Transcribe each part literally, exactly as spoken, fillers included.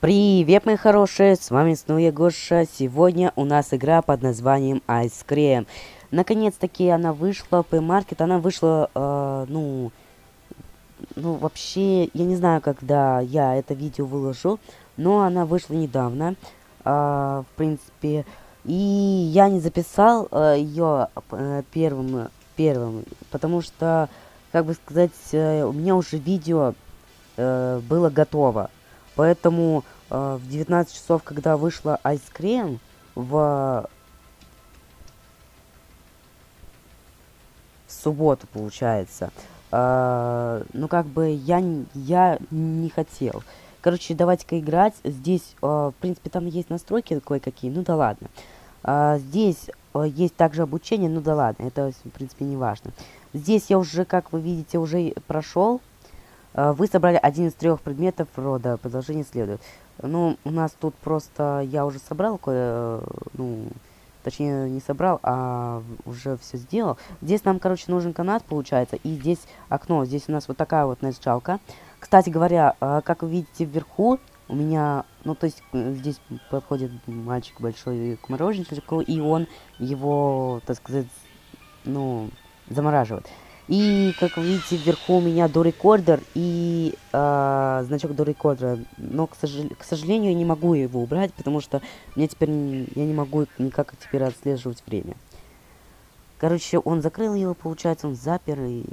Привет, мои хорошие, с вами снова я, Гоша. Сегодня у нас игра под названием Ice Cream. Наконец-таки она вышла, Play Market, она вышла, э, ну, ну, вообще, я не знаю, когда я это видео выложу, но она вышла недавно, э, в принципе, и я не записал э, ее э, первым, первым, потому что, как бы сказать, э, у меня уже видео э, было готово. Поэтому э, в девятнадцать часов, когда вышла Ice Cream, в, в субботу, получается, э, ну, как бы, я, н- я не хотел. Короче, давайте-ка играть. Здесь, э, в принципе, там есть настройки кое-какие, ну да ладно. А, здесь э, есть также обучение, ну да ладно, это, в принципе, не важно. Здесь я уже, как вы видите, уже прошел. Э, Вы собрали один из трех предметов рода. Продолжение следует. Ну, у нас тут просто я уже собрал кое, э, ну, точнее не собрал, а уже все сделал. Здесь нам, короче, нужен канат, получается, и здесь окно. Здесь у нас вот такая вот началка. Кстати говоря, э, как вы видите вверху, у меня, ну, то есть э, здесь подходит мальчик большой к мороженщику, и он его, так сказать, ну, замораживает. И, как вы видите, вверху у меня до рекордер и э, значок до рекордера. Но, к, сожал к сожалению, я не могу его убрать, потому что мне теперь н- я не могу никак теперь отслеживать время. Короче, он закрыл его, получается, он запер, и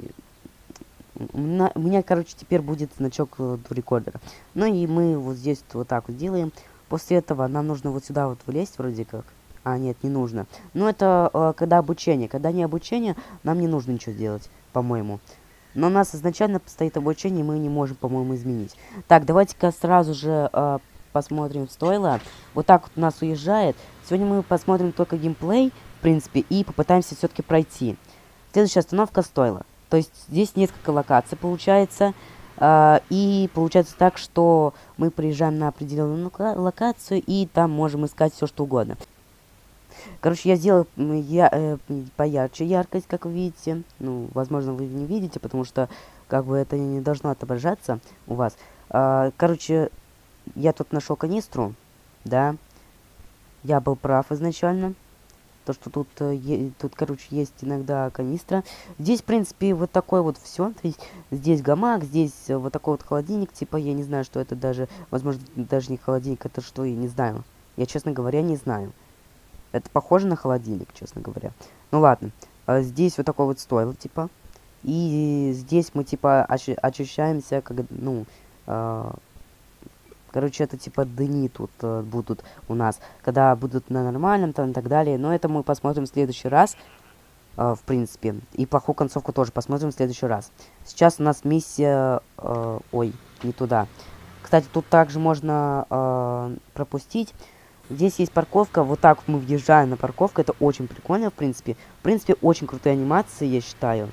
у меня, у меня, короче, теперь будет значок э, до рекордера. Ну и мы вот здесь вот так вот делаем. После этого нам нужно вот сюда вот влезть вроде как. А, нет, не нужно. Но это э, когда обучение. Когда не обучение, нам не нужно ничего делать, по-моему. Но у нас изначально стоит обучение, и мы не можем, по-моему, изменить. Так, давайте-ка сразу же э, посмотрим в стойло. Вот так вот у нас уезжает. Сегодня мы посмотрим только геймплей, в принципе, и попытаемся все-таки пройти. Следующая остановка стойло. То есть здесь несколько локаций получается. э, и получается так, что мы приезжаем на определенную лока- локацию, и там можем искать все что угодно. Короче, я сделал м, я, э, м, поярче яркость, как вы видите. Ну, возможно, вы не видите, потому что как бы это не должно отображаться у вас. А, короче, я тут нашел канистру, да. Я был прав изначально. То, что тут, э, е- тут, короче, есть иногда канистра. Здесь, в принципе, вот такой вот все. То есть здесь гамак, здесь э, вот такой вот холодильник. Типа, я не знаю, что это даже, возможно, даже не холодильник, это что, я не знаю. Я, честно говоря, не знаю. Это похоже на холодильник, честно говоря. Ну ладно. А здесь вот такой вот стойло, типа. И здесь мы, типа, ощу- ощущаемся, как, ну, а, короче, это, типа, дни тут а, будут у нас. Когда будут на нормальном, там, и так далее. Но это мы посмотрим в следующий раз, а, в принципе. И плохую концовку тоже посмотрим в следующий раз. Сейчас у нас миссия... а, ой, не туда. Кстати, тут также можно а, пропустить. Здесь есть парковка, вот так вот мы въезжаем на парковку, это очень прикольно, в принципе. В принципе, очень крутые анимации, я считаю.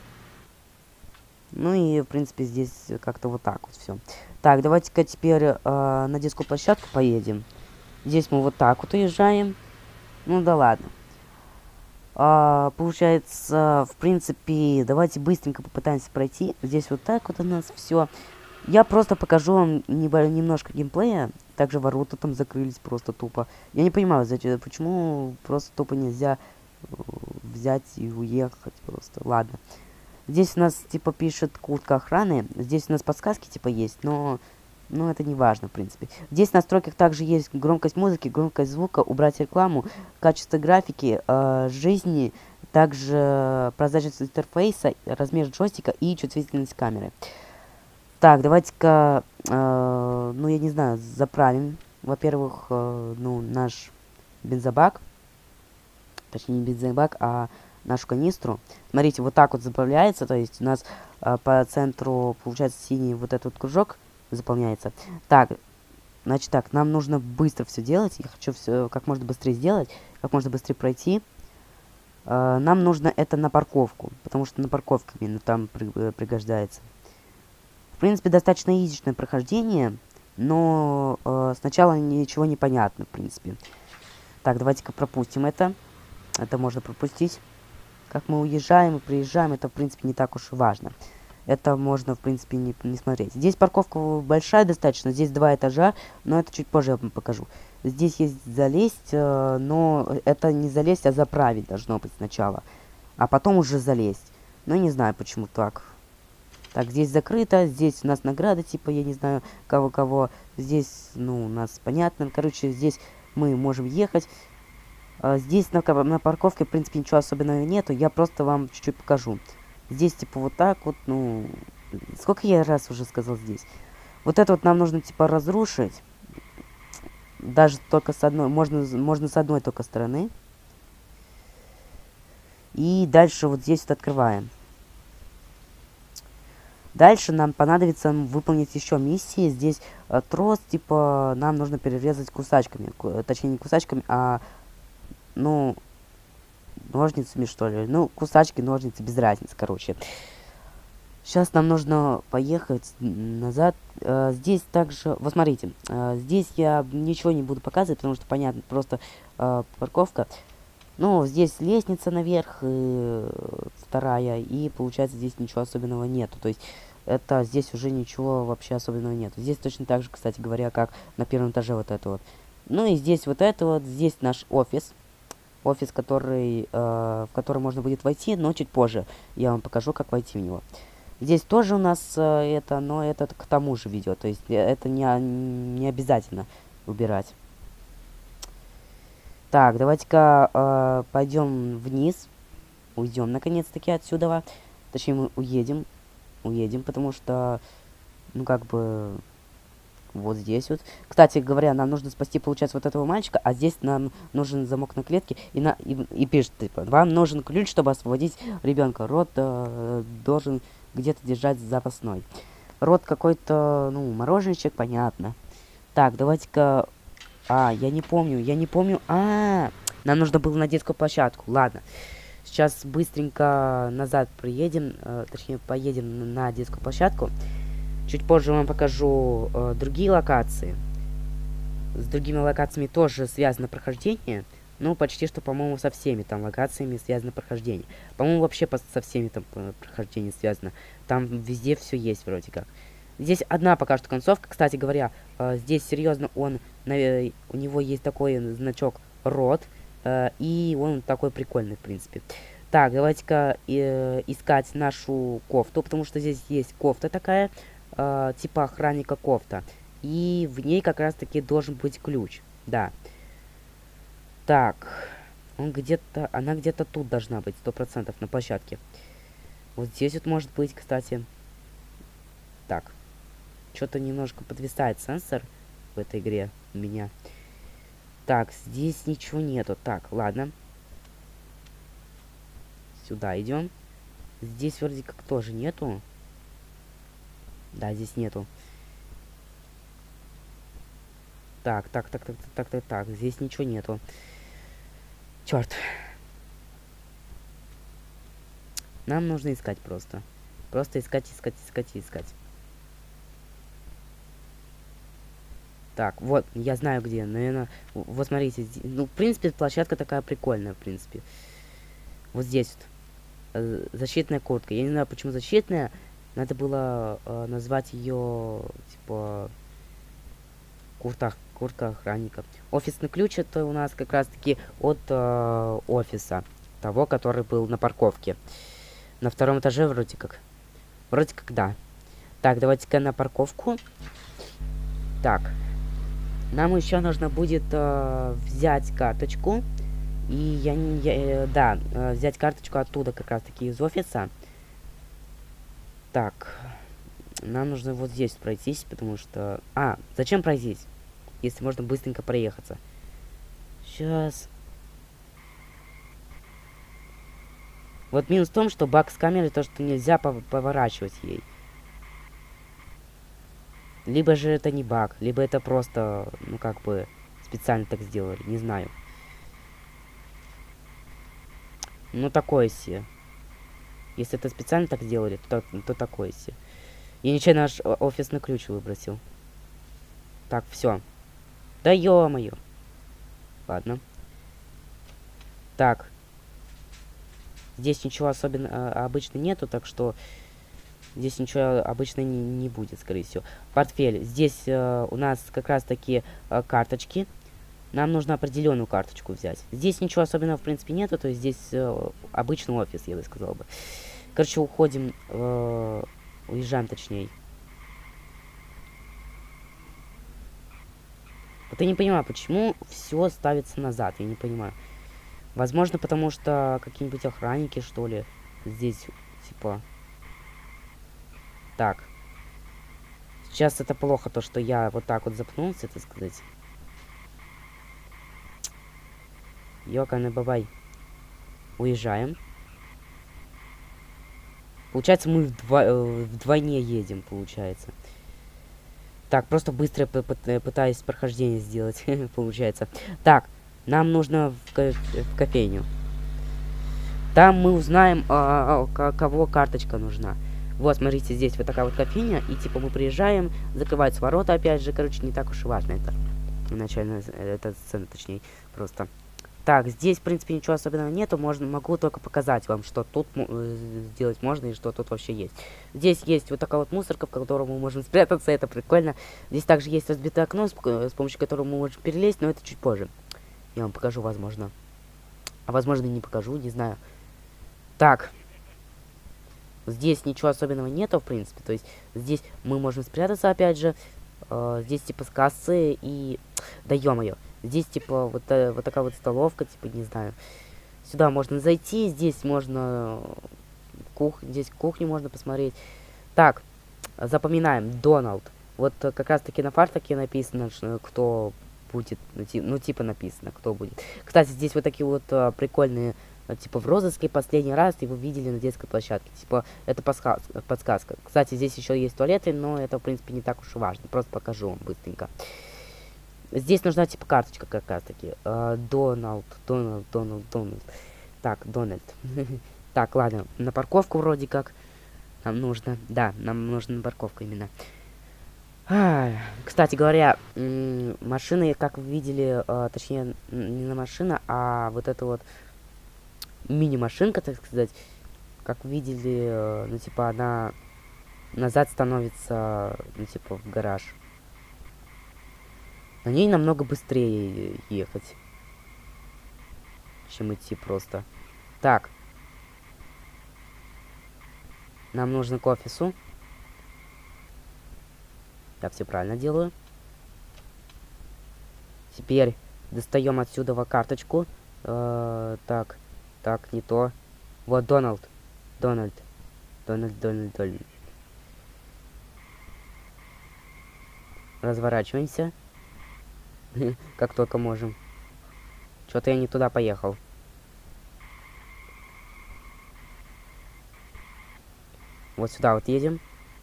Ну и, в принципе, здесь как-то вот так вот все. Так, давайте-ка теперь э, на детскую площадку поедем. Здесь мы вот так вот уезжаем. Ну да ладно. А, получается, в принципе, давайте быстренько попытаемся пройти. Здесь вот так вот у нас все. Я просто покажу вам небо- немножко геймплея. Также ворота там закрылись просто тупо. Я не понимаю, зачем, почему просто тупо нельзя э, взять и уехать просто. Ладно. Здесь у нас типа пишет куртка охраны. Здесь у нас подсказки типа есть, но... Но это не важно, в принципе. Здесь в настройках также есть громкость музыки, громкость звука, убрать рекламу, качество графики, э, жизни, также прозрачность интерфейса, размер джойстика и чувствительность камеры. Так, давайте-ка, э, ну, я не знаю, заправим, во-первых, э, ну, наш бензобак, точнее, не бензобак, а нашу канистру. Смотрите, вот так вот заправляется, то есть у нас э, по центру, получается, синий вот этот кружок заполняется. Так, значит так, нам нужно быстро все делать, я хочу все как можно быстрее сделать, как можно быстрее пройти. Э, нам нужно это на парковку, потому что на парковке именно там при, э, пригождается. В принципе, достаточно изичное прохождение, но э, сначала ничего не понятно, в принципе. Так, давайте-ка пропустим это. Это можно пропустить. Как мы уезжаем и приезжаем, это, в принципе, не так уж и важно. это можно, в принципе, не, не смотреть. Здесь парковка большая достаточно, здесь два этажа, но это чуть позже я вам покажу. Здесь есть залезть, э, но это не залезть, а заправить должно быть сначала. А потом уже залезть. Ну, не знаю, почему так. Так, здесь закрыто, здесь у нас награда, типа, я не знаю, кого-кого. Здесь, ну, у нас понятно. Короче, здесь мы можем ехать. А, здесь на, на парковке, в принципе, ничего особенного нету. Я просто вам чуть-чуть покажу. Здесь, типа, вот так вот, ну... Сколько я раз уже сказал здесь? Вот это вот нам нужно, типа, разрушить. Даже только с одной. Можно, можно с одной только стороны. И дальше вот здесь вот открываем. Дальше нам понадобится выполнить еще миссии. Здесь э, трос, типа, нам нужно перерезать кусачками. Ку точнее, не кусачками, а, ну, ножницами, что ли. Ну, кусачки, ножницы, без разницы, короче. Сейчас нам нужно поехать назад. Э, здесь также... Вот смотрите, э, здесь я ничего не буду показывать, потому что, понятно, просто э, парковка. Ну, здесь лестница наверх, и вторая, и получается здесь ничего особенного нету. То есть, это здесь уже ничего вообще особенного нету. Здесь точно так же, кстати говоря, как на первом этаже вот это вот. Ну и здесь вот это вот, здесь наш офис. Офис, который, э, в который можно будет войти, но чуть позже я вам покажу, как войти в него. Здесь тоже у нас э, это, но это к тому же видео. То есть, это не, не обязательно убирать. Так, давайте-ка э, пойдем вниз. Уйдем наконец-таки отсюда. Точнее, мы уедем. Уедем, потому что, ну, как бы, вот здесь вот. Кстати говоря, нам нужно спасти, получается, вот этого мальчика, а здесь нам нужен замок на клетке. И, на, и, и пишет, типа, вам нужен ключ, чтобы освободить ребенка. Рот э, должен где-то держать запасной. Рот какой-то, ну, мороженщик, понятно. Так, давайте-ка... А, я не помню, я не помню. А, -а, -а нам нужно было на детскую площадку. Ладно. Сейчас быстренько назад приедем, э, точнее, поедем на детскую площадку. Чуть позже вам покажу э, другие локации. С другими локациями тоже связано прохождение. Ну, почти что, по-моему, со всеми там локациями связано прохождение. По-моему, вообще по со всеми там прохождение связано. Там везде все есть вроде как. Здесь одна пока что концовка. Кстати говоря, э, здесь серьезно он... Э, у него есть такой значок рот. Э, и он такой прикольный, в принципе. Так, давайте-ка э, искать нашу кофту. Потому что здесь есть кофта такая. Э, типа охранника кофта. И в ней как раз-таки должен быть ключ. Да. Так. Он где-то... Она где-то тут должна быть. Сто процентов на площадке. Вот здесь вот может быть, кстати. Так. Что-то немножко подвисает сенсор в этой игре у меня. Так, здесь ничего нету. Так, ладно. Сюда идем. Здесь вроде как тоже нету. Да, здесь нету. Так, так, так, так, так, так, так. Здесь ничего нету. Черт. Нам нужно искать просто. Просто искать, искать, искать, искать. Так, вот, я знаю где, наверное, вот смотрите, здесь, ну, в принципе, площадка такая прикольная, в принципе. Вот здесь вот, э, защитная куртка, я не знаю, почему защитная, надо было э, назвать ее, типа, курта, куртка охранника. Офисный ключ, это у нас как раз-таки от э, офиса, того, который был на парковке. На втором этаже вроде как. Вроде как, да. Так, давайте-ка на парковку. Так. Нам еще нужно будет э, взять карточку. И я не... Я, э, да, э, взять карточку оттуда, как раз таки из офиса. Так. Нам нужно вот здесь пройтись, потому что... А, зачем пройтись? Если можно быстренько проехаться. Сейчас. Вот минус в том, что баг с камерой, то, что нельзя пов поворачивать ей. Либо же это не баг, либо это просто, ну, как бы, специально так сделали, не знаю. Ну, такое себе. Если это специально так сделали, то, то такое себе. Я нечаянно наш офисный ключ выбросил. Так, все. Да ё-моё. Ладно. Так. Здесь ничего особенно а, обычно нету, так что... Здесь ничего обычно не, не будет, скорее всего. Портфель. Здесь э, у нас как раз таки э, карточки. Нам нужно определенную карточку взять. Здесь ничего особенного, в принципе, нету. То есть здесь э, обычный офис, я бы сказал бы. Короче, уходим. Э, уезжаем, точнее. Вот я не понимаю, почему все ставится назад. Я не понимаю. Возможно, потому что какие-нибудь охранники, что ли, здесь, типа... Так. Сейчас это плохо, то, что я вот так вот запнулся, так сказать. Ёканый бабай. Уезжаем. Получается, мы вдво э, вдвойне едем, получается. Так, просто быстро пытаюсь прохождение сделать, получается. Так, нам нужно в, ко в кофейню. Там мы узнаем, а, а, кого карточка нужна. Вот, смотрите, здесь вот такая вот кофейня. И типа мы приезжаем, закрываются ворота, опять же. Короче, не так уж и важно это. Начальная эта сцена, точнее, просто. Так, здесь, в принципе, ничего особенного нету. Можно, могу только показать вам, что тут э, сделать можно и что тут вообще есть. Здесь есть вот такая вот мусорка, в которой мы можем спрятаться. Это прикольно. Здесь также есть разбитое окно, с, с помощью которого мы можем перелезть, но это чуть позже. Я вам покажу, возможно. А возможно, и не покажу, не знаю. Так. Здесь ничего особенного нету, в принципе. То есть здесь мы можем спрятаться, опять же. Э, здесь типа с кассы и... Да ё-моё. Здесь, типа, вот, э, вот такая вот столовка, типа, не знаю. Сюда можно зайти, здесь можно... Кух... Здесь кухню можно посмотреть. Так, запоминаем. Дональд. Вот э, как раз-таки на фартуке написано, что, кто будет... Ну, ти... ну, типа, написано, кто будет. Кстати, здесь вот такие вот э, прикольные... Э, типа, в розыске последний раз его видели на детской площадке. Типа, это подсказка. подсказка. Кстати, здесь еще есть туалеты, но это, в принципе, не так уж и важно. Просто покажу вам быстренько. Здесь нужна, типа, карточка как раз-таки. Uh, Дональд, Дональд, Дональд, Дональд. Так, Дональд. Так, ладно. На парковку вроде как нам нужно. Да, нам нужна парковка именно. А, кстати говоря, машины, как вы видели, uh, точнее, не на машина, а вот эта вот мини-машинка, так сказать. Как вы видели, uh, ну, типа, она назад становится, ну, типа, в гараж. На ней намного быстрее ехать, чем идти просто. Так. Нам нужно к офису. Я все правильно делаю. Теперь достаем отсюда карточку. Э-э так, так, не то. Вот Дональд. Дональд. Дональд, Дональд, Дональд. Разворачиваемся. Как только можем. Что-то я не туда поехал. Вот сюда вот едем.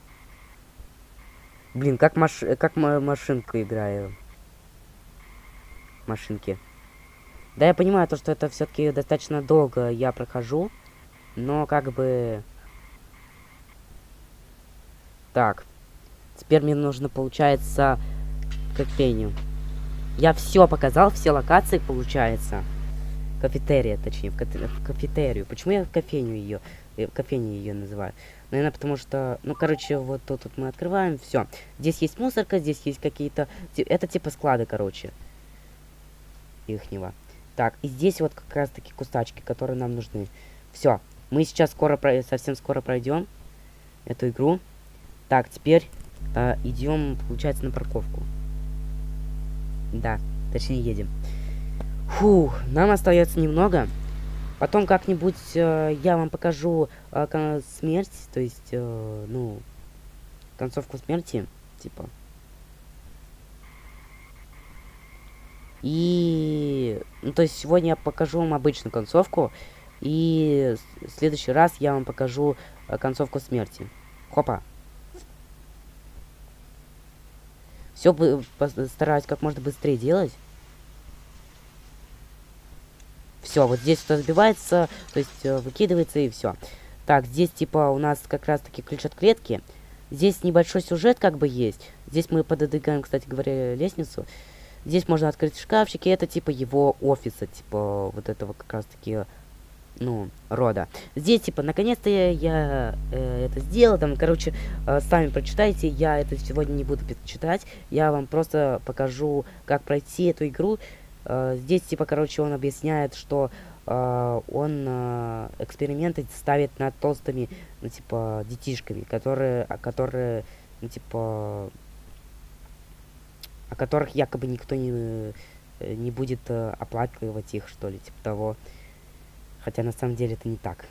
Блин, как маш... как машинку играю. Машинки. Да, я понимаю, то, что это все-таки достаточно долго я прохожу. Но как бы... Так. Теперь мне нужно, получается, кофейню. Я все показал, все локации, получается. Кафетерия, точнее, в, ка в кафетерию. Почему я кофейню ее, кофейню ее называю? Наверное, потому что, ну, короче, вот тут, тут мы открываем, все. Здесь есть мусорка, здесь есть какие-то... Это типа склады, короче. Ихнего. Так, и здесь вот как раз-таки кустачки, которые нам нужны. Все. Мы сейчас скоро, совсем скоро пройдем эту игру. Так, теперь э, идем, получается, на парковку. Да, точнее едем. Фух, нам остается немного. Потом как-нибудь э, я вам покажу э, смерть, то есть, э, ну, концовку смерти, типа. И, ну, то есть сегодня я покажу вам обычную концовку, и в следующий раз я вам покажу э, концовку смерти. Хопа. Все постараюсь как можно быстрее делать. Все, вот здесь что сбивается, то есть э, выкидывается и все. Так, здесь типа у нас как раз таки ключ от клетки. Здесь небольшой сюжет как бы есть. Здесь мы пододвигаем, кстати говоря, лестницу. Здесь можно открыть шкафчики. Это типа его офиса, типа вот этого как раз таки ну, рода. Здесь, типа, наконец-то я, я э, это сделал, там, короче, э, сами прочитайте, я это сегодня не буду читать, я вам просто покажу, как пройти эту игру. Э, здесь, типа, короче, он объясняет, что э, он э, эксперименты ставит над толстыми, ну, типа, детишками, которые, которые, ну, типа, о которых якобы никто не, не будет э, оплакивать их, что ли, типа того. Хотя на самом деле это не так.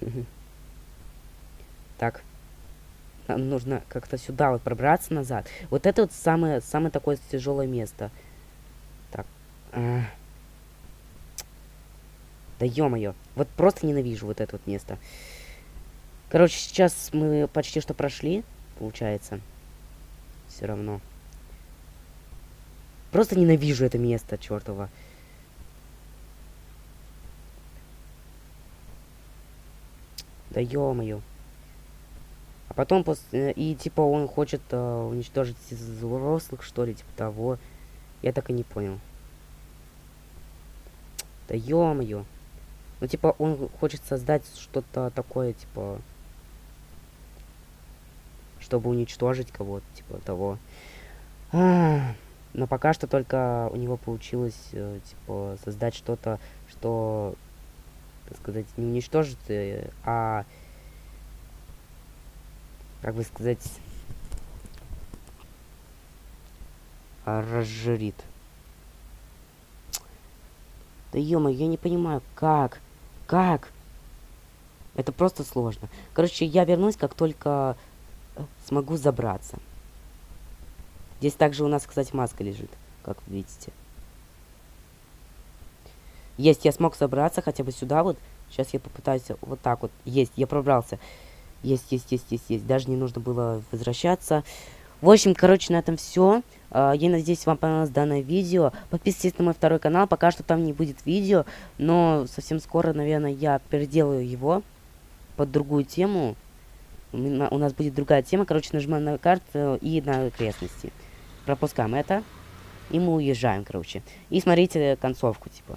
Так. Нам нужно как-то сюда вот пробраться назад. Вот это вот самое, самое такое тяжелое место. Так. А. Да ё-моё. Вот просто ненавижу вот это вот место. Короче, сейчас мы почти что прошли, получается. Все равно. Просто ненавижу это место, чёртово. Да ё-моё. А потом после... И типа он хочет э, уничтожить взрослых, что ли, типа того. Я так и не понял. Да ё-моё. Ну типа он хочет создать что-то такое, типа... Чтобы уничтожить кого-то, типа того. А-а-а. Но пока что только у него получилось, э, типа, создать что-то, что... так сказать, не уничтожит, а, как бы сказать, а разжирит. Да ё-моё, я не понимаю, как? Как? Это просто сложно. Короче, я вернусь, как только смогу забраться. Здесь также у нас, кстати, маска лежит, как вы видите. Есть, я смог собраться хотя бы сюда вот. Сейчас я попытаюсь вот так вот. Есть, я пробрался. Есть, есть, есть, есть, есть. Даже не нужно было возвращаться. В общем, короче, на этом все. Uh, я надеюсь, вам понравилось данное видео. Подписывайтесь на мой второй канал. Пока что там не будет видео. Но совсем скоро, наверное, я переделаю его под другую тему. У нас будет другая тема. Короче, нажимаем на карту и на окрестности. Пропускаем это. И мы уезжаем, короче. И смотрите концовку, типа.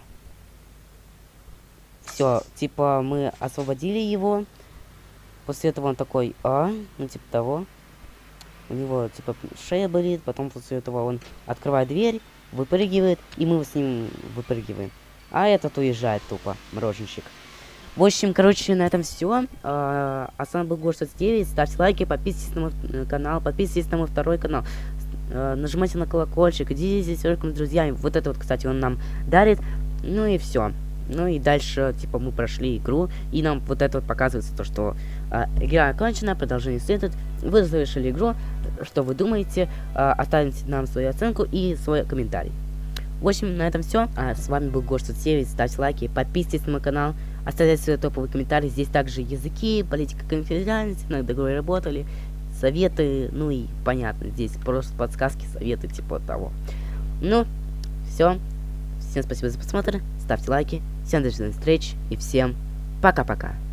Все, типа, мы освободили его. После этого он такой, а, ну, типа того. У него, типа, шея болит. Потом после этого он открывает дверь, выпрыгивает, и мы с ним выпрыгиваем. А этот уезжает тупо, мороженщик. В общем, короче, на этом все. А, а с вами был Гош сорок девять. Ставьте лайки, подписывайтесь на мой канал, подписывайтесь на мой второй канал. А, нажимайте на колокольчик, делитесь с друзьями. Вот это вот, кстати, он нам дарит. Ну и все. Ну и дальше, типа, мы прошли игру, и нам вот это вот показывается, то, что э, игра окончена, продолжение следует. Вы завершили игру, что вы думаете, э, оставите нам свою оценку и свой комментарий. В общем, на этом все. А с вами был Гош сорок девять, ставьте лайки, подписывайтесь на мой канал, оставляйте свои топовые комментарии. Здесь также языки, политика, конфиденциальность, иногда говоры работали, советы, ну и понятно, здесь просто подсказки, советы, типа того. Ну, все. Всем спасибо за просмотр, ставьте лайки, всем до новых встреч и всем пока-пока.